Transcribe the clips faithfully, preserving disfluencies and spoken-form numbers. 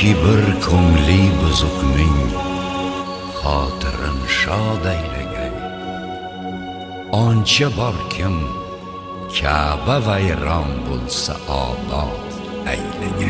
ki bir ko'ngli buzuqning xotirin shod aylagay. Oncha borkim Ka'ba vayron bo'lsa obod aylagay.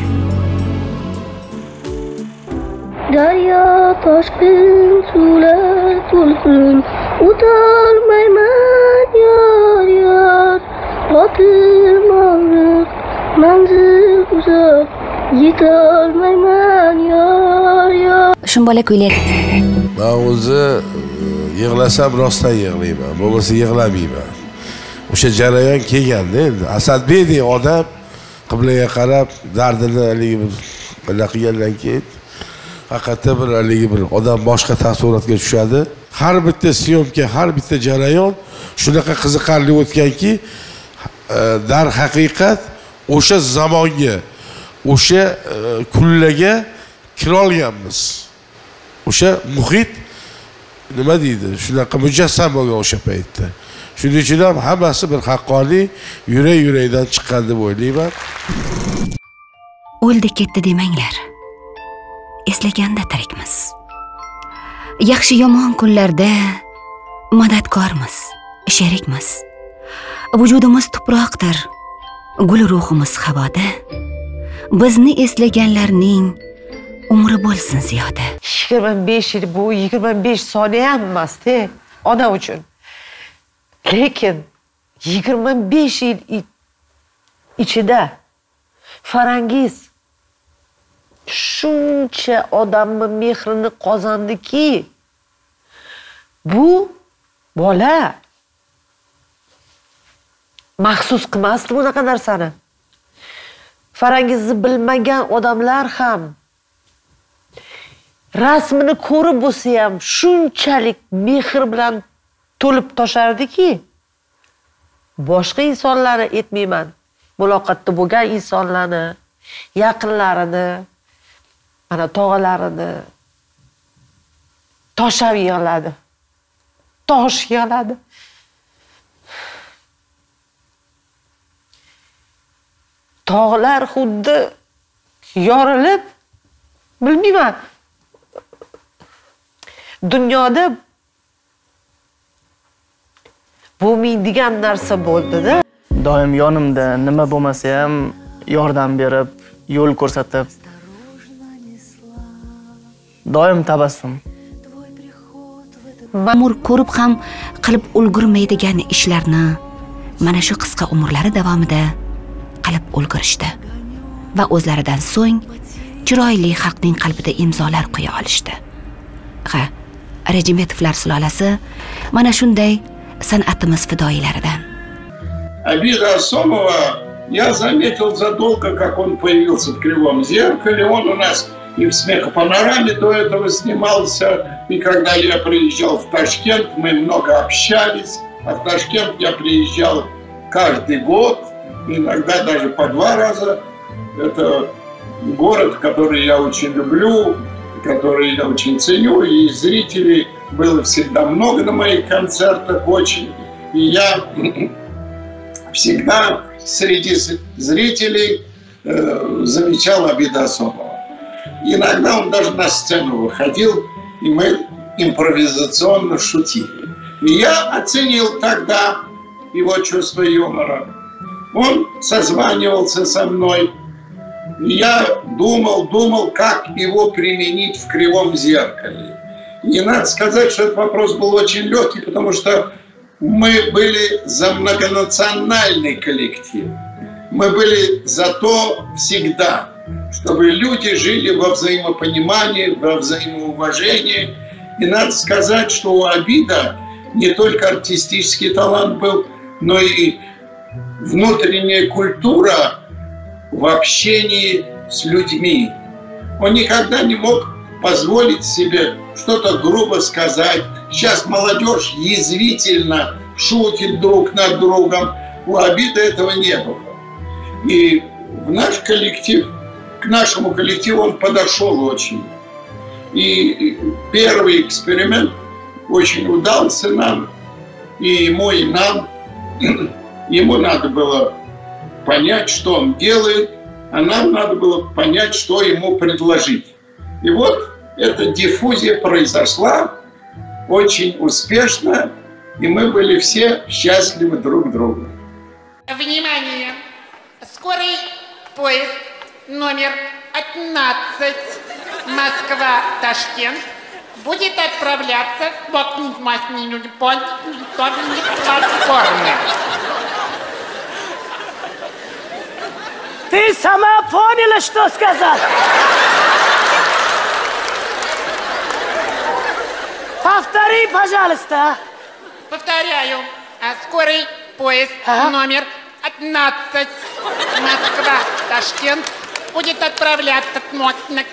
Daryo toshqin suvlar to'lqin, o'tolmayman yor yor. Qotil mag'rur manzil uzoq, yetolmayman yor yor. Shumbola kuylaydi. Men o'zi yig'lasam rostdan yig'layman, bo'lmasa yig'lamayman. O'sha jarayon kelganda endi Asadbek odam qiblaga qarab dardini haligi bir qilgandan keyin haqiqatda bir haligi bir odam boshqa taassurotga tushadi. Har bitta syomka, har bitta jarayon shunaqa qiziqarli o'tganki, dar haqiqat o'sha zamonga, o'sha kunlarga kira olganmiz. O'sha muhit nima deydi? Shunaqa mujassam bo'lgan o'sha paytda. Shuning uchun ham hammasi bir haqqoniy yurak-yurakdan chiqqan deb o'ylayman. O'ldi ketdi demanglar. Eslaganda tirikmiz. Yaxshi yomon kunlarda madadkormiz, sherikmiz. Vujudimiz tuproqdir, gul ruhimiz havoda. Bizni eslaganlarning umri bo'lsin ziyoda. yigirma besh yil bu yigirma besh soniya ham emas-da ona uchun. Lekin yigirma besh yil ichida Farangiz shuncha odamning mehrini qozondiki, bu bola maxsus qilmasdi bunaqa narsani. Farangizni bilmagan odamlar ham rasmini ko'rib bo'lsa ham shunchalik mehr bilan to'lib toshardiki, boshqa insonlarni aytmayman, muloqotda bo'lgan insonlarni, yaqinlarini, mana tog'alarini toshab yig'ladi. Tosh yig'ladi. Tog'lar xuddi yorilib, bilmayman, dunyoda bo'lmaydigan narsa bo'ldi-da. Doim yonimda nima bo'lmasa ham yordam berib, yo'l ko'rsatib, doim tabassum. Ma'mur ko'rib ham qilib ulgurmaydigan ishlarni mana shu qisqa umrlari davomida qilib ulgurishdi va o'zlaridan so'ng chiroyli xalqning qalbida imzolar qo'ya olishdi. Ha, Rejimetovlar sulolasi mana shunday san'atimiz fidoyilaridan. Обида Асомова я заметил задолго, как он появился в Кривом зеркале. Он у нас и в «Смехопанораме» до этого снимался. И когда я приезжал в Ташкент, мы много общались. А в Ташкент я приезжал каждый год, иногда даже по два раза. Это город, который я очень люблю, который я очень ценю. И зрителей было всегда много на моих концертах, очень. И я всегда среди зрителей э, замечал Обида Асомова. Иногда он даже на сцену выходил, и мы импровизационно шутили. И я оценил тогда его чувство юмора. Он созванивался со мной. И я думал, думал, как его применить в Кривом зеркале. И надо сказать, что этот вопрос был очень легкий, потому что мы были за многонациональный коллектив. Мы были за то всегда, чтобы люди жили во взаимопонимании, во взаимоуважении. И надо сказать, что у Обида не только артистический талант был, но и внутренняя культура в общении с людьми. Он никогда не мог позволить себе что-то грубо сказать. Сейчас молодежь язвительно шутит друг над другом. У Обида этого не было. И в наш коллектив, к нашему коллективу он подошел очень. И первый эксперимент очень удался нам, и ему, и нам. Ему надо было понять, что он делает, а нам надо было понять, что ему предложить. И вот эта диффузия произошла очень успешно, и мы были все счастливы друг другу. Внимание! Скорый поезд номер пятнадцать Москва-Ташкент будет отправляться по платформе. Ты сама поняла, что сказать? Повтори, пожалуйста. Повторяю. Скорый поезд а? номер пятнадцать Москва-Ташкент будет отправляться на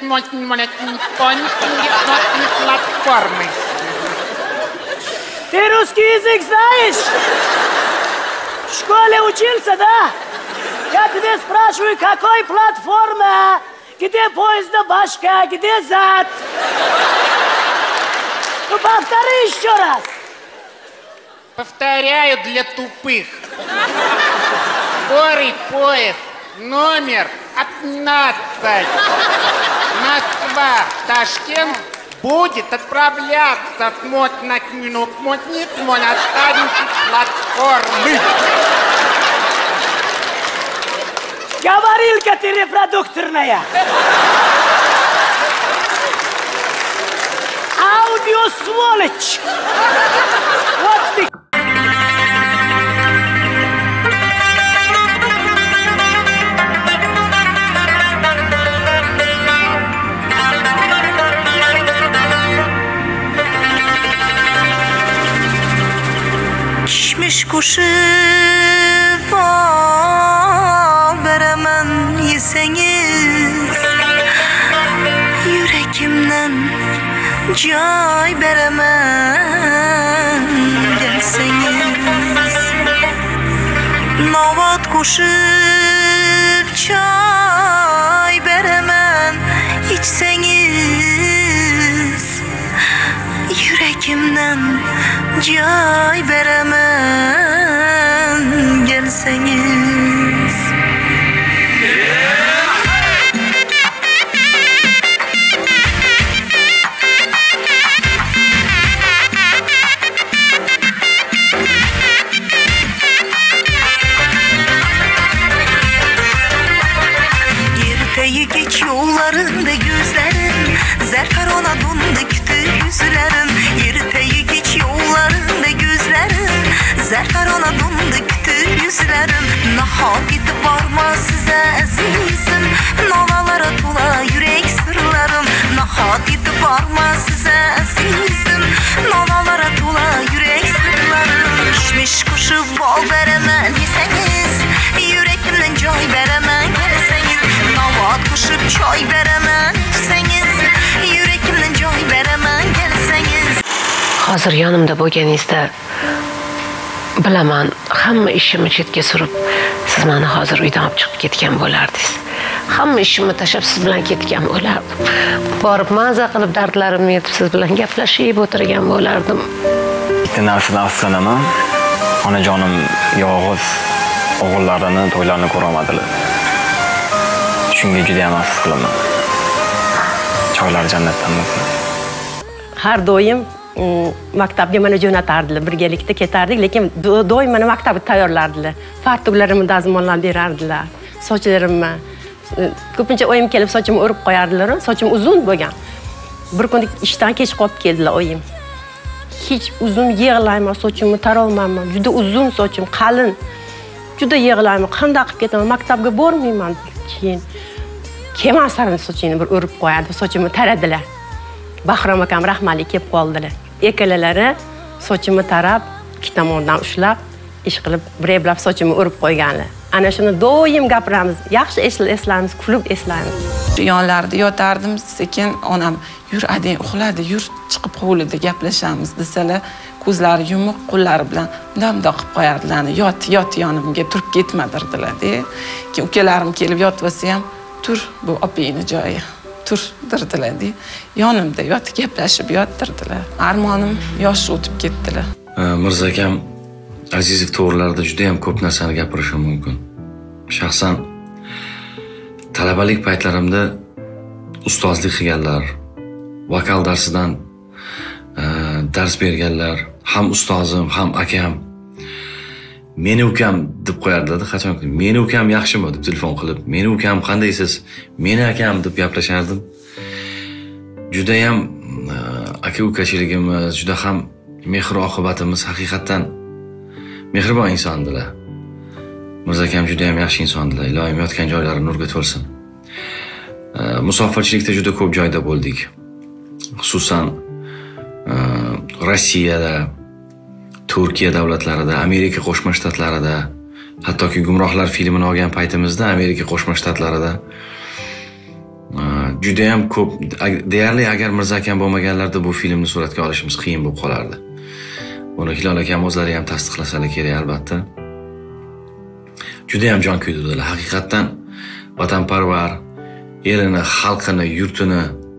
платформы. Ты русский язык знаешь? В школе учился, да? Я тебя спрашиваю, какой платформа? Где поезда башка, где зад? Ну, повтори еще раз. Повторяю для тупых. Скорый поезд номер пятнадцать Москва-Ташкент будет отправляться в мотник платформы. Говорилка ты репродукторная. Аудио сволочь. Вот ты. Kişmiş kuşu veremem yeseniz, yürekimden cay veremem gelseniz. Novat kuşup çay veremem içseniz, yürekimden cay veremem gelseniz. Yirteyi geç yollarında gözlerim, zerferona dondu kütü yüzlerim. Yirteyi geç yollarında gözlerim, zerferona dondu kütü yüzlerim. Nahak etip varma size azizim, nalalara tola yürek sırlarım. Nahak etip varma size azizim, nalalara tola yürek sırlarım. Kişmiş kuşu bal veremem yeseniz, yürekimden cay veremem gelseniz. Navat kuşup çay veremem içseniz, yürekimden cay veremem gelseniz. Hozir yonimda bo'lganingizda bilaman, hamma ishimni chetga surib, siz meni hozir uydan olib chiqib ketgan bo'lardingiz. Hamma ishimni tashlab siz bilan ketgan bo'lardim. Borib maza qilib dardlarimni aytib siz bilan gaplashib o'tirgan bo'lardim. Bitta narsani afsuslanaman. Onajonim yolg'iz o'g'illarini to'ylarini ko'ra olmadilar. Shunga juda ham afsus qilaman. Choylar jannatdan bo'lsin. Har doim maktabga meni jo'natardilar, birgalikda ketardik, lekin doim meni maktabga tayyorlardilar. Fartuklarimni dazmollab berardilar. Sochlarimni ko'pincha oyim kelib sochimni o'rib qo'yardilar. Sochim uzun bo'lgan. Bir kun ishdan kech qolib keldilar oyim. Hech uzun yig'layman, sochimni tarolmayman. Juda uzun sochim, qalin. Juda yig'layman. Qanday qilib ketaman? Maktabga bormayman. Keyin kemasarni sochini bir o'rib qo'yadi, sochimni taradilar. Bahrom akam rahmatli kelib qoldilar. Ekalalari sochimni tarab, ikki tomondan ushlab, ish qilib, bir-eblab sochimni o'rib qo'yganlar. Ana shuni doim gapiramiz, yaxshi eslaymiz, kulib eslaymiz. Yonlarida yotardim, sekin onam yur adang uxladi, yur chiqib hovlida gaplashamiz desalar, ko'zlari yumuq, qo'llari bilan bunday qilib qo'yardilar. Yot, yot yonimga turib ketmadirdilar-da. Keyin ukalarim kelib yotib olsa ham, tur, bu opangning joyi. Tur dirdilar-da. Yonimda yot, gaplashib yotdirdilar. Armonim yosh o'tib ketdilar. Mirza akam Azizov to'g'rilarida juda ham ko'p narsani gapirishi mumkin. Shaxsan talabalik paytlarimda ustozlik qilganlar, vokal darsidan e, dars berganlar, ham ustozim, ham akam meni ukam deb qo'yardilar. Qachon meni ukam yaxshimi deb telefon qilib, meni ukam qandaysiz? Meni akam deb gaplashardim. Juda ham e, aka-ukachiligimiz, juda ham mehr oqibatimiz haqiqatan mehribon insondilar. Mirzakam juda ham yaxshi insondilar. Ilohim yotgan joylari nurga to'lsin. E, musofirchilikda juda ko'p joyda bo'ldik. Xususan e, Rossiyada, Turkiya davlatlarida, Amerika Qo'shma Shtatlarida, hattoki Gumrohlar filmini olgan paytimizda Amerika Qo'shma Shtatlarida juda ham ko'p, deyarli agar Mirzakam bo'lmaganlarda bu filmni suratga olishimiz qiyin bo'lib qolardi. Buni Hilol akam o'zlari ham tasdiqlasalar kerak albatta. Juda ham jon kuydirdilar. Haqiqatan vatanparvar, elini, xalqini, yurtini,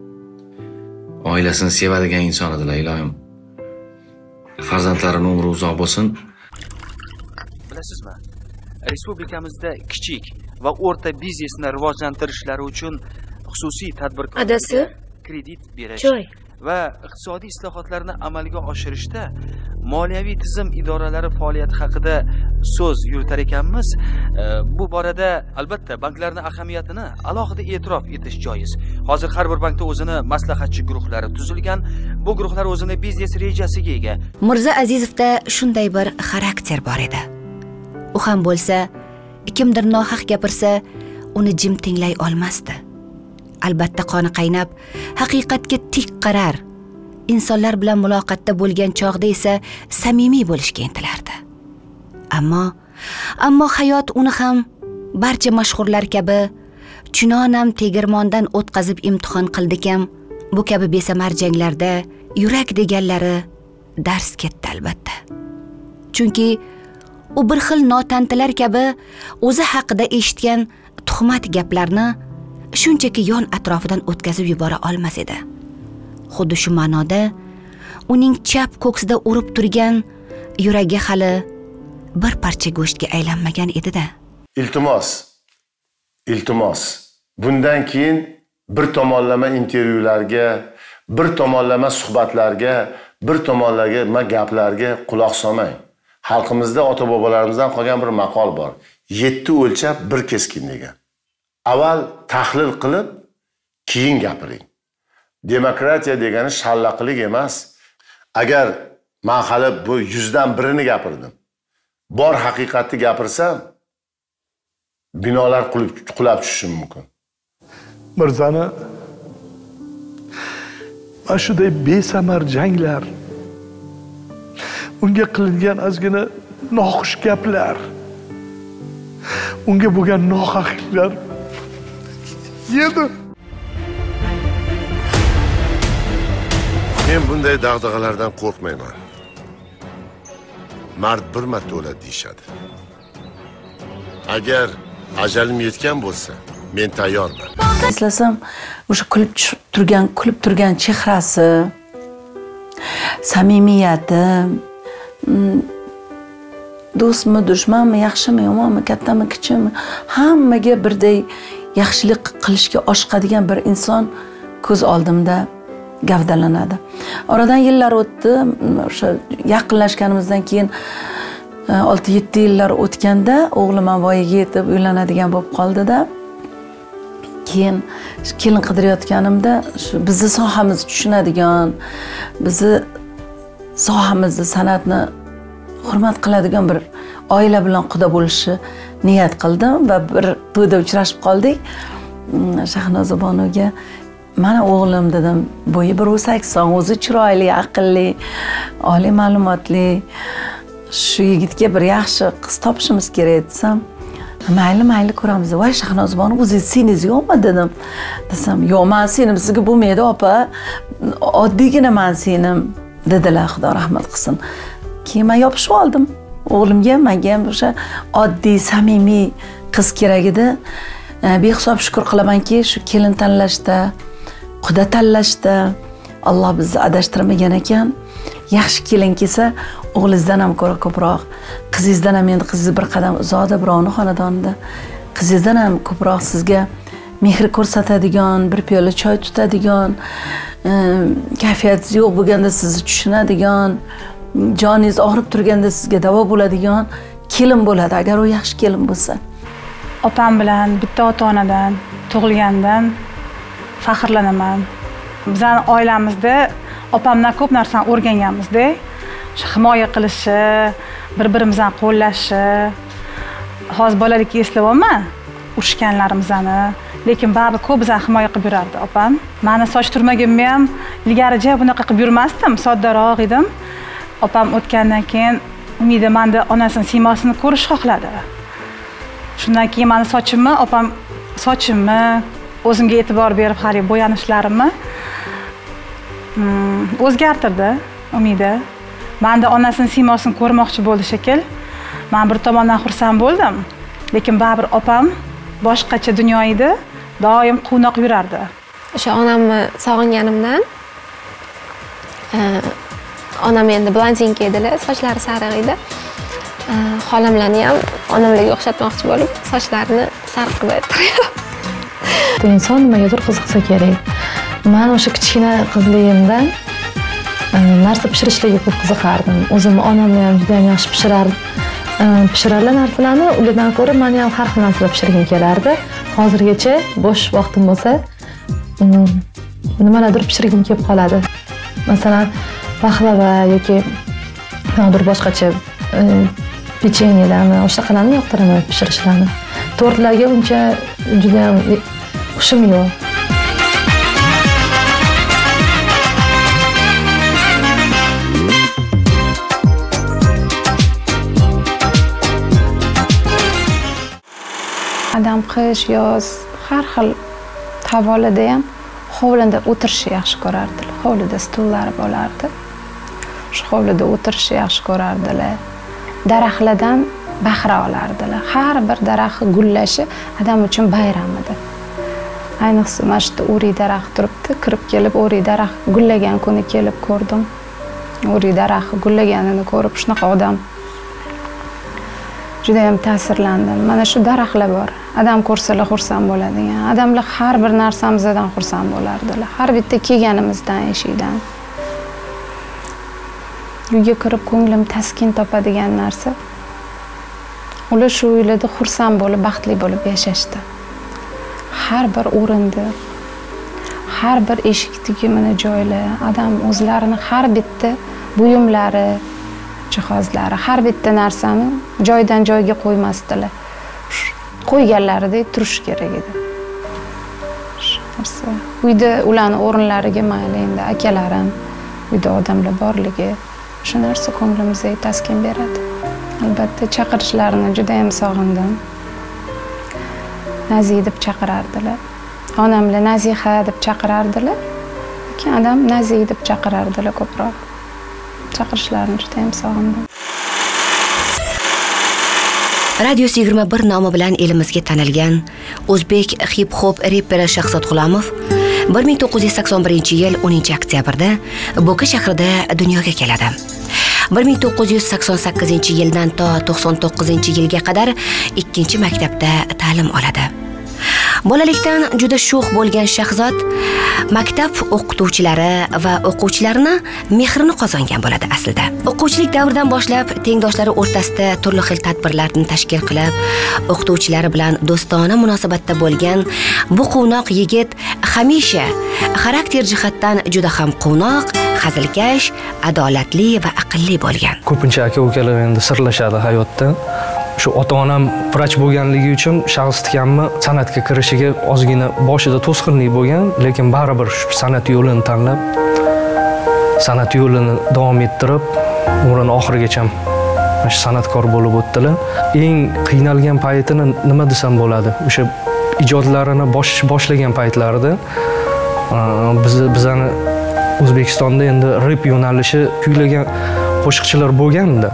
oilasini sevadigan inson edilar. Ilohim farzandlarini umri uzoq bo'lsin. Bilasizmi? Respublikamizda kichik va o'rta biznesni rivojlantirishlari uchun xususiy tadbirkorlarga Adasi, kredit berish choy va iqtisodiy islohotlarni amalga oshirishda moliyaviy tizim idoralari faoliyati haqida so'z yuritar ekanmiz. Bu borada albatta banklarning ahamiyatini alohida e'tirof etish joiz. Hozir har bir bankda o'zini maslahatchi guruhlari tuzilgan. Bu guruhlar o'zini biznes rejasiga ega. Mirza Azizovda shunday bir xarakter bor edi. U ham bo'lsa, kimdir nohaq gapirsa, uni jim tinglay olmasdi. Albatta qoni qaynab, haqiqatga tik qarar. Insonlar bilan muloqotda bo'lgan chog'da esa samimiy bo'lishga intilardi. Ammo, ammo hayot uni ham barcha mashhurlar kabi chunonam tegirmondan o'tkazib imtihon qildikam, bu kabi besamar janglarda yurak deganlari dars ketdi albatta. Chunki u bir xil notantilar kabi o'zi haqida eshitgan tuhmat gaplarni shunchaki yon atrofidan o'tkazib yubora olmas edi. Xuddi shu ma'noda uning chap ko'ksida urib turgan yuragi hali bir parcha go'shtga aylanmagan edi-da. Iltimos, iltimos, bundan keyin bir tomonlama intervyularga, bir tomonlama suhbatlarga, bir tomonlama gaplarga quloq solmang. Xalqimizda ota-bobolarimizdan qolgan bir maqol bor. yetti o'lchab bir keskin degan. Avval tahlil qilib, keyin gapiring. Demokratiya degani shallaqlik emas. Agar men hali bu yuzdan birini gapirdim. Bor haqiqatni gapirsam, binolar qulab tushishi mumkin. Mirzani mana shunday besamar janglar, unga qilingan ozgina noxush gaplar, unga bo'lgan nohaqliklar yedi. Men bunday dag'dag'alardan qo'rqmayman. Mard bir marta o'ladi deyshadi. Agar ajalim yetgan bo'lsa, men tayyorman. Eslasam, o'sha kulib turgan, kulib turgan chehrasi, samimiyati, do'stmi, dushmanmi, yaxshimi, yomonmi, kattami, kichikmi, hammaga birday yaxshilik qilishga oshiqadigan bir inson ko'z oldimda gavdalanadi. Oradan yillar o'tdi, o'sha yaqinlashganimizdan keyin olti yetti yillar o'tganda o'g'lim ham voyaga yetib uylanadigan bo'lib qoldi-da. Keyin kelin qidirayotganimda shu bizni sohamizni tushunadigan, bizni sohamizni, san'atni hurmat qiladigan bir oila bilan quda bo'lishni niyat qildim va bir to'yda uchrashib qoldik. Shahnoza Bonuga mana o'g'lim dedim, bo'yi bir sakson, o'zi chiroyli, aqlli, oliy ma'lumotli. Shu yigitga bir yaxshi qiz topishimiz kerak desam, mayli mayli ko'ramiz. Voy Shahnoza Bonu, o'zingiz seniz yo'qmi dedim. Desam, yo'q, men senim sizga bo'lmaydi opa. Oddiygina men senim dedilar, Xudo rahmat qilsin. Keyin men yopishib oldim. O'g'limga, menga ham o'sha oddiy, samimiy qiz kerak edi. Behisob shukr qilamanki, shu kelin tanlashda, quda tanlashda Alloh bizni adashtirmagan ekan. Yaxshi kelin kelsa, o'g'lingizdan ham ko'ra ko'proq, qizingizdan ham, endi qizingiz bir qadam uzoqda, birovning xonadonida, qizingizdan ham ko'proq sizga mehr ko'rsatadigan, bir piyola choy tutadigan, kayfiyat yo'q bo'lganda sizni tushunadigan, joningiz og'rib turganda sizga davo bo'ladigan kelin bo'ladi, agar u yaxshi kelin bo'lsa. Opam bilan bitta ota-onadan tug'ilgandan faxrlanaman. Bizning oilamizda opamdan ko'p narsani o'rganganmiz-da. Shu himoya qilishi, bir-birimizni qo'llashi. Hozir bolalikka eslayapman, urushganlarimizni, lekin baribir ko'p bizani himoya qilib yurardi opam. Meni soch turmagimni ham ilgaricha bunaqa qilib yurmasdim, soddaroq edim. Opam o'tgandan keyin Umida menda onasining siymosini ko'rish xohladi. Shundan keyin meni sochimni, opam sochimni o'zimga e'tibor berib, har xil bo'yanishlarimni o'zgartirdi Umida. Menda onasining siymosini ko'rmoqchi bo'ldi shekil. Men bir tomondan xursand bo'ldim, lekin baribir opam boshqacha dunyo edi, doim quvnoq yurardi. O'sha onamni sog'inganimdan onam endi blondinka edilar, sochlari sariq edi. Xolamlarni ham onamlarga o'xshatmoqchi bo'lib, sochlarini sariq qilib ayttirdi. Inson nimagadir qiziqsa kerak. Men o'sha kichkina qizligimdan narsa pishirishlarga ko'p qiziqardim. O'zim onamni ham juda ham yaxshi pishirardim. Pishirarlar narsalarni, ulardan ko'ra meni ham har xil narsalar pishirgim kelardi. Hozirgacha bo'sh vaqtim bo'lsa, nimalardir pishirgim kelib qoladi. Masalan, baklava yoki yo'qdir boshqacha pechenyelarni, o'shaqalarni yoqtiraman pishirishlarni. Tortlarga uncha juda ham xushim yo'q. Adam qish, yoz, har xil havolada ham hovlida o'tirishni yaxshi ko'rardilar. Hovlida stullar bo'lardi. Shu hovlida o'tirishni yaxshi ko'rardilar. Daraxtlardan bahra olardilar. Har bir daraxt gullashi adam uchun bayram edi. Ayniqsa mana shu o'rik daraxt turibdi, kirib kelib o'rik daraxt gullagan kuni kelib ko'rdim. O'rik daraxt gullaganini ko'rib shunaqa odam juda ham ta'sirlandim. Mana shu daraxtlar bor. Adam ko'rsalar xursand bo'ladigan. Odamlar har bir narsamizdan xursand bo'lardilar. Har bitta kelganimizdan, eshikdan. Uyga kirib ko'nglim taskin topadigan narsa. Ular shu uylarda xursand bo'lib, baxtli bo'lib yashashdi. Har bir o'rinda, har bir eshik tugimini joylar, odam o'zlarini har bitta buyumlari, jihozlari, har bitta narsani joydan joyga qo'ymasdilar. Qo'yganlaridek turish kerak edi. Uyda ularning o'rinlariga mayli endi akalarim, uyda odamlar borligi shu narsa ko'nglimizga taskin beradi. Albatta chaqirishlarini juda ham sog'indim. Nazi deb chaqirardilar. Onamlar Naziha deb chaqirardilar. Keyin odam Nazi deb chaqirardilar ko'proq. Chaqirishlarini juda ham sog'indim. Radio yigirma bir nomi bilan elimizga tanilgan o'zbek hip-hop reperi Shahzod G'ulomov bir ming to'qqiz yuz sakson birinchi yil o'ninchi oktyabrda Bo'ka shahrida dunyoga keladi. bir ming to'qqiz yuz sakson sakkizinchi yildan to to'qson to'qqizinchi yilga qadar ikkinchi maktabda ta'lim oladi. Bolalikdan juda sho'x bo'lgan Shahzod maktab o'qituvchilari va o'quvchilarini mehrini qozongan bo'ladi aslida. O'quvchilik davridan boshlab tengdoshlari o'rtasida turli xil tadbirlarni tashkil qilib, o'qituvchilari bilan do'stona munosabatda bo'lgan bu quvnoq yigit hamisha xarakter jihatdan juda ham quvnoq, hazilkash, adolatli va aqlli bo'lgan. Ko'pincha aka-ukalar endi sirlashadi hayotda. Shu ota-onam vrach bo'lganligi uchun shaxs tikanmi san'atga kirishiga ozgina boshida to'sqinlik bo'lgan, lekin baribir shu san'at yo'lini tanlab, san'at yo'lini davom ettirib, umrining oxirigacha shu san'atkor bo'lib o'tdilar. Eng qiynalgan paytini nima desam bo'ladi? O'sha ijodlarini boshlagan paytlarida biz bizani O'zbekistonda endi rep yo'nalishi kuylagan qo'shiqchilar bo'lganda,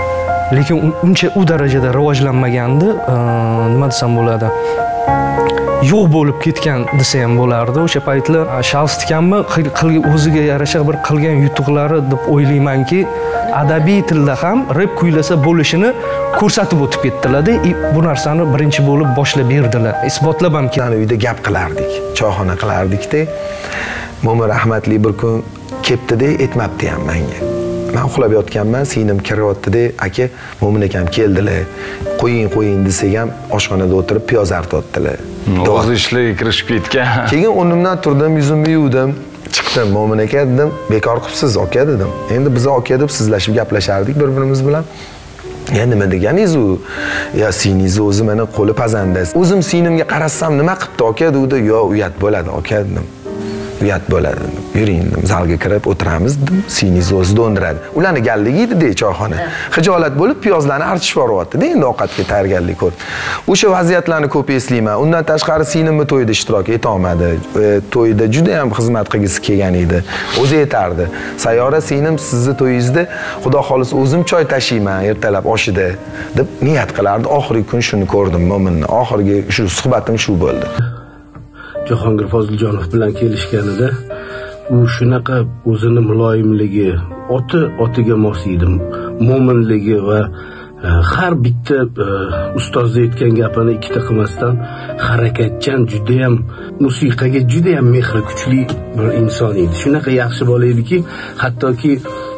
lekin uncha u darajada rivojlanmagandi, nima desam bo'ladi. yo'q bo'lib ketgan desa ham bo'lardi. O'sha paytlar shaxs tikanmi o'ziga yarasha bir qilgan yutuqlari deb o'ylaymanki, adabiy tilda ham rep kuylasa bo'lishini ko'rsatib o'tib ketdilar-da. Bu narsani birinchi bo'lib boshlab berdilar. Isbotlab ham ketdi. Uyda gap qilardik, choyxona qilardik-da. Mo'min rahmatli bir kun ketdi-da, aytmabdi ham menga. Men uxlab yotganman, singlim kiryapti-da, aka, Mo'min akam keldilar. Qo'ying, qo'ying desak ham oshxonada o'tirib piyoz artyaptilar. O'z ishlariga kirishib ketgan. Keyin o'rnimdan turdim, yuzimni yuvdim. Chiqdim, Mo'min aka dedim, bekor qilibsiz aka dedim. Endi biz aka deb sizlashib gaplashardik bir-birimiz bilan. Ya nima deganingiz u? Ya singlingiz o'zi meni qo'li pazandasi. O'zim singlimga qarasam nima qilibdi aka dedi. Yo, uyat bo'ladi aka dedim. Uyat bo'ladi. Yuring dedim, zalga kirib o'tiramiz dedim. Singlingiz o'zi do'ndiradi. Ularni galligi edi-da choyxona. Xijolat bo'lib piyozlarni archishib boryapti-da, endi ovqatga tayyorgarlik ko'rib. O'sha vaziyatlarni ko'p eslayman. Undan tashqari singlimni to'yida ishtirok eta olmadi. To'yida juda ham xizmat qilgisi kelgan edi. O'zi aytardi. Sayyora singlim sizni to'yingizda Xudo xolis o'zim choy tashiyman ertalab oshida deb niyat qilardi. Oxirgi kun shuni ko'rdim Mo'minni. Oxirgi shu suhbatim shu bo'ldi. Jahongir Foziljonov bilan kelishganida u shunaqa o'zini muloyimligi, oti otiga mos edi, mo'minligi va har bitta ustozda aytgan gapini ikkita qilmasdan harakatchan, juda ham musiqaga juda ham mehri kuchli bir inson edi. Shunaqa yaxshi bola ediki, hattoki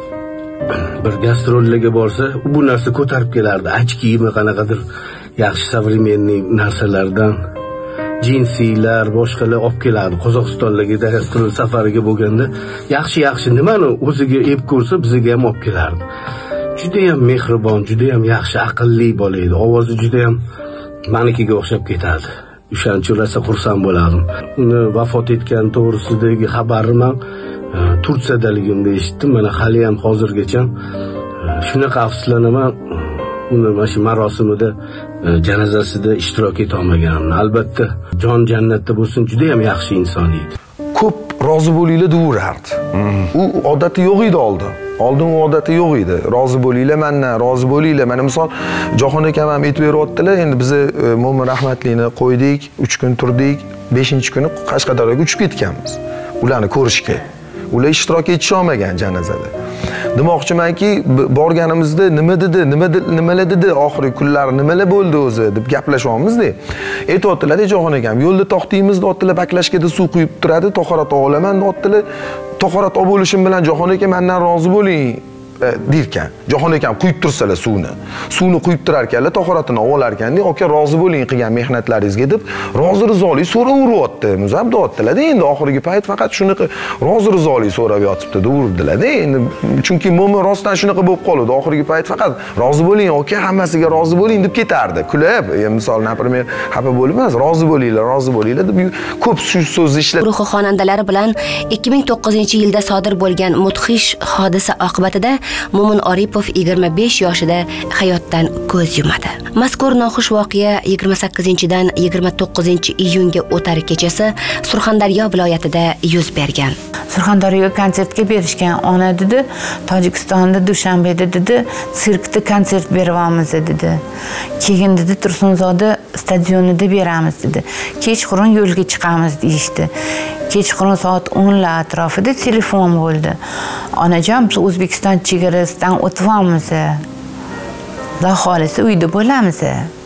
bir gastrollarga borsa, bu narsa ko'tarib kelardi. Ochkimi qanaqadir yaxshi современный narsalardan jinsilar, boshqalar olib keladi. Qozog'istonlarga gastrol safariga bo'lganda yaxshi-yaxshi nimani o'ziga ep ko'rsa, bizga ham olib kelardi. Juda ham mehribon, juda ham yaxshi, aqlli bola edi. Ovozi juda ham manikiga o'xshab ketadi. O'shancha rosa xursand bo'lardim. Uni vafot etgan to'g'risidagi xabarni men Turkiyadaligimda eshitdim. Mana hali ham hozirgacha shunaqa afsuslanaman. Uni mana shu marosimida, janozasida ishtirok eta olmaganimni. Albatta, jon jannatda bo'lsin, juda ham yaxshi inson edi. Ko'p rozi bo'linglar deyurardi. U odati yo'q edi oldin. Oldin u odati yo'q edi. Rozi bo'linglar, mendan rozi bo'linglar. Mana misol Jahon akam ham aytib beryaptilar. Endi biz Mo'min rahmatlini qo'ydik, uch kun turdik, beshinchi kuni Qashqadaryoga uchib ketganmiz. Ularni ko'rishga. Ular ishtirok etisha olmagan janozada. Demoqchimanki, borganimizda nima dedi, nima nimalar dedi, oxirgi kunlar nimalar bo'ldi o'zi deb gaplashyapmiz-da. Aytayotdilar, Jahon akam, yo'lda to'xtaymiz, otdilar baklashkada suv quyib turadi, to'xarat olaman, otdilar. To'xarat olib bo'lishim bilan Jahon akam mendan rozi bo'ling derkan. Jahon akam quyib tursalar suvni. Suvni quyib turar ekanlar, to'xaratini olar ekanda, aka rozi bo'ling qilgan mehnatlaringizga deb rozi rizolik so'raveryapti. Muzab deyaptilar-da. Endi oxirgi payt faqat shunaqa rozi rizolik so'rab yotibdi, deyurdilar-da. Endi chunki Mo'min rostdan shunaqa bo'lib qoldi. Oxirgi payt faqat rozi bo'ling, aka hammasiga rozi bo'ling deb ketardi. Kulib, misol, naprimер, xafa bo'lib emas, rozi bo'linglar, rozi bo'linglar deb ko'p shu so'zni ishlab. Guruhi xonandalari bilan ikki ming to'qqizinchi yilda sodir bo'lgan mudhish hodisa oqibatida Mo'min Oripov yigirma besh yoshida hayotdan ko'z yumadi. Mazkur noxush voqea yigirma sakkizinchidan yigirma to'qqizinchi iyunga o'tar kechasi Surxondaryo viloyatida yuz bergan. Surxondaryoga konsertga berishgan. Ona dedi, Tojikistonda Dushanbeda dedi, sirkda konsert beramiz dedi. Keyin dedi Tursunzoda stadionida beramiz dedi. Kechqurun yo'lga chiqamiz deyishdi. Kechqurun soat o'nlar atrofida telefon bo'ldi. Onajon, biz O'zbekiston chegarasidan o'tyapmiz. Xudo xolisa uyda bo'lamiz.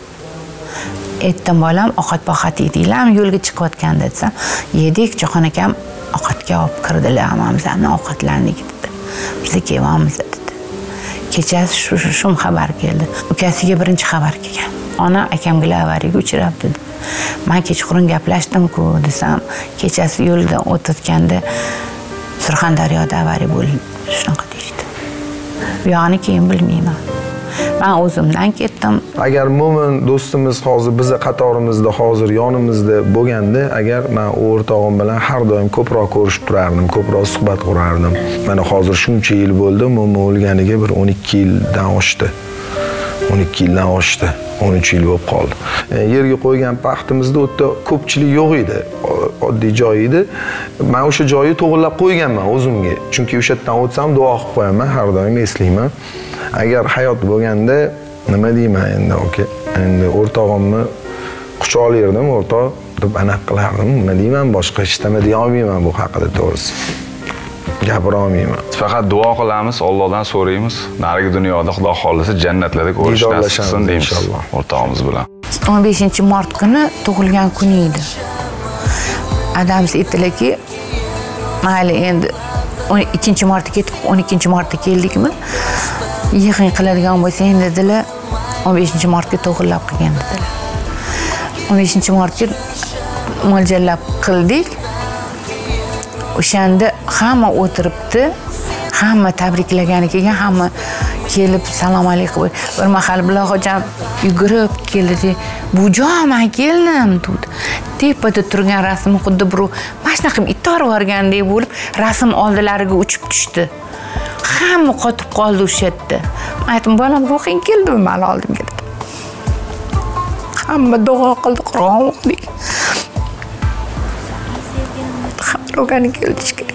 Aytdim, bolam, ovqat-poqat yedinglarmi? Yo'lga chiqayotganda desam, yedik, Jahon akam ovqatga olib kirdilar, hammamizni ovqatlandik dedi. Biz kelyapmiz dedi. Kechasi shu shu xabar keldi. Ukasiga birinchi xabar kelgan. Ona akamga avariyaga uchrabdi dedi. Men kechqurun gaplashdim-ku desam, kechasi yo'lda o'tayotganda Surxondaryoda avariya bo'ldi. Shunaqa deydi. Bu yo'qni keyin bilmayman. Men o'zimdan ketdim. Agar Mo'min do'stimiz hozir bizning qatorimizda, hozir yonimizda bo'lganda, agar men o'rtog'im bilan har doim ko'proq ko'rishib turardim, ko'proq suhbat qurardim. Mana hozir shuncha yil bo'ldi, Mo'min o'lganiga bir o'n ikki yildan oshdi. o'n ikki yildan oshdi. o'n uch yil bo'lib qoldi. Yerga qo'ygan paxtimizda o'tda ko'pchilik yo'q edi. Oddiy joy edi. Men o'sha joyni to'g'rilab qo'yganman o'zimga. Chunki o'sha yerdan o'tsam duo qilib qo'yaman, har doim eslayman. Agar hayot bo'lganda nima deyman endi, aka? Endi o'rtog'imni quchoqlardim, o'rtoq, deb anaqa qilardim. Nima deyman, boshqa hech nima deya olmayman bu haqida to'g'risi. Gapira olmayman. Faqat duo qilamiz, Allohdan so'raymiz. Narigi dunyoda Xudo xolisa jannatlarda ko'rish nasib qilsin deymiz inshaalloh o'rtog'imiz bilan. o'n beshinchi mart kuni tug'ilgan kuni edi. Adams aytdilarki, mayli endi o'n ikkinchi martga ketib o'n ikkinchi martga keldikmi? Yig'in qiladigan bo'lsang dedilar, o'n beshinchi martga to'g'irlab qilgan dedilar. o'n beshinchi martga mo'ljallab qildik. O'shanda hamma o'tiribdi, hamma tabriklagani kelgan, hamma kelib salom alaykum. Bir mahal bilan hojam yugurib keldi. "Bujon, men keldim" dedi. Tepada turgan rasm xuddi bir mashina qilib itorib yuborgandek bo'lib, rasm oldilariga uchib tushdi. Hamma qotib qoldi o'sha yerda. Men aytdim, "Bolam, ruhing keldimi meni oldimga?" dedim. Hamma duo qildi, Qur'on o'qidik. Hamma o'gani keldi.